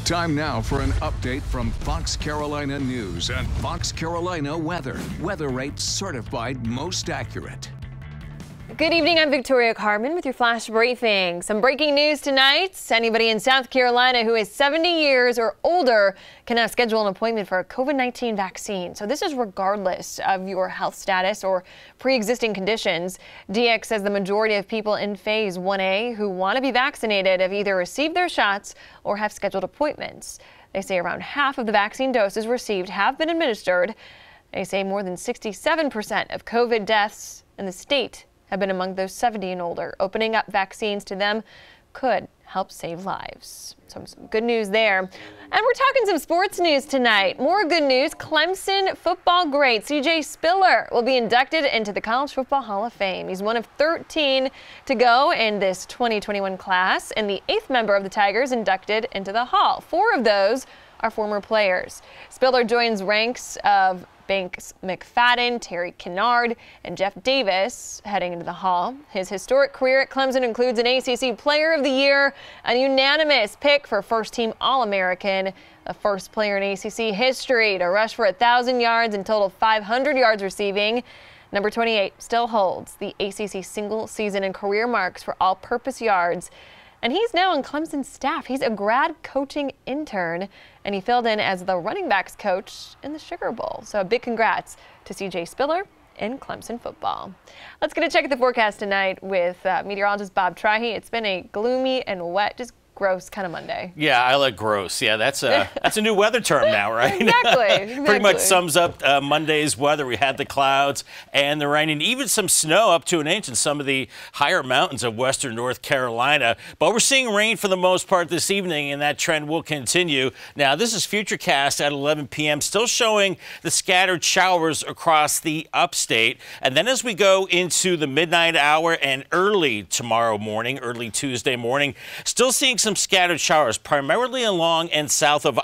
Time now for an update from Fox Carolina News and Fox Carolina Weather. Weather rates certified most accurate. Good evening, I'm Victoria Carmen with your flash briefing. Some breaking news tonight. Anybody in South Carolina who is 70 years or older can now schedule an appointment for a COVID-19 vaccine. So this is regardless of your health status or pre-existing conditions. DX says the majority of people in phase 1A who want to be vaccinated have either received their shots or have scheduled appointments. They say around half of the vaccine doses received have been administered. They say more than 67% of COVID deaths in the state have been among those 70 and older. Opening up vaccines to them could help save lives. Some good news there. And we're talking some sports news tonight. More good news. Clemson football great C.J Spiller will be inducted into the College Football Hall of Fame. He's one of 13 to go in this 2021 class and the 8th member of the Tigers inducted into the Hall. 4 of those are former players. Spiller joins ranks of Banks McFadden, Terry Kennard, and Jeff Davis heading into the Hall. His historic career at Clemson includes an ACC Player of the Year, a unanimous pick for first-team All-American, the first player in ACC history to rush for 1,000 yards and total 500 yards receiving. Number 28 still holds the ACC single season and career marks for all-purpose yards. And he's now on Clemson's staff. He's a grad coaching intern, and he filled in as the running backs coach in the Sugar Bowl. So a big congrats to C.J Spiller in Clemson football. Let's get a check at the forecast tonight with meteorologist Bob Trahe. It's been a gloomy and wet, just gross kind of Monday. Yeah, I like gross. Yeah, that's a new weather term now, right? Exactly. Pretty much sums up Monday's weather. We had the clouds and the rain and even some snow up to an inch in some of the higher mountains of western North Carolina. But we're seeing rain for the most part this evening, and that trend will continue. Now, this is Futurecast at 11 p.m., still showing the scattered showers across the upstate. And then as we go into the midnight hour and early tomorrow morning, early Tuesday morning, still seeing some scattered showers, primarily along and south of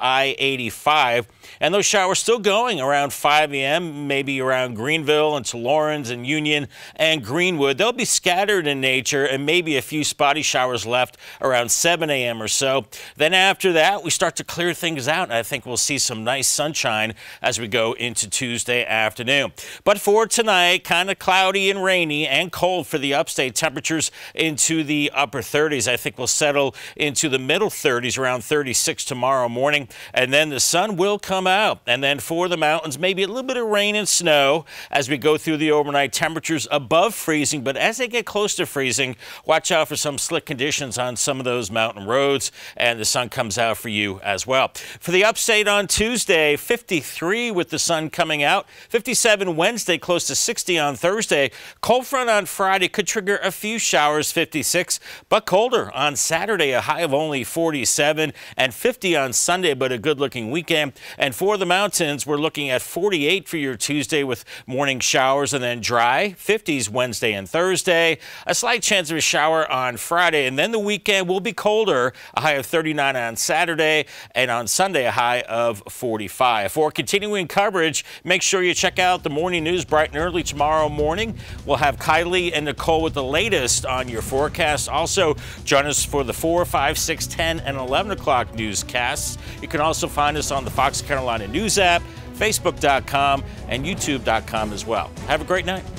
I-85. And those showers still going around 5 a.m., maybe around Greenville and Lawrence and Union and Greenwood. They'll be scattered in nature and maybe a few spotty showers left around 7 a.m. or so. Then after that, we start to clear things out, and I think we'll see some nice sunshine as we go into Tuesday afternoon. But for tonight, kind of cloudy and rainy and cold for the upstate. Temperatures into the upper 30s. I think we'll settle into the middle 30s, around 36 tomorrow morning. And then the sun will come out. And then for the mountains, maybe a little bit of rain and snow as we go through the overnight. Temperatures above freezing, but as they get close to freezing, watch out for some slick conditions on some of those mountain roads, and the sun comes out for you as well. For the upstate on Tuesday, 53 with the sun coming out, 57 Wednesday, close to 60 on Thursday. Cold front on Friday could trigger a few showers, 56, but colder on Saturday, a high of only 47, and 50 on Sunday, but a good-looking weekend. And for the mountains, we're looking at 48 for your Tuesday with morning showers and then dry, 50s Wednesday and Thursday, a slight chance of a shower on Friday, and then the weekend will be colder, a high of 39 on Saturday, and on Sunday, a high of 45. For continuing coverage, make sure you check out the morning news bright and early tomorrow morning. We'll have Kylie and Nicole with the latest on your forecast. Also, join us for the 4, 5, 6, 10, and 11 o'clock newscasts. You can also find us on the Fox Carolina News app, Facebook.com, and YouTube.com as well. Have a great night.